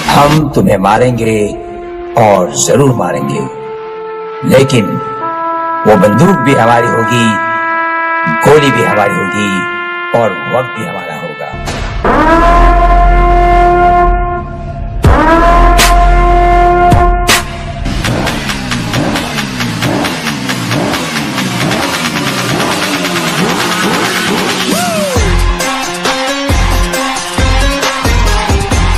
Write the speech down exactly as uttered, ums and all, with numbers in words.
हम तुम्हें मारेंगे और जरूर मारेंगे, लेकिन वो बंदूक भी हमारी होगी, गोली भी हमारी होगी और वक्त भी हमारा होगा।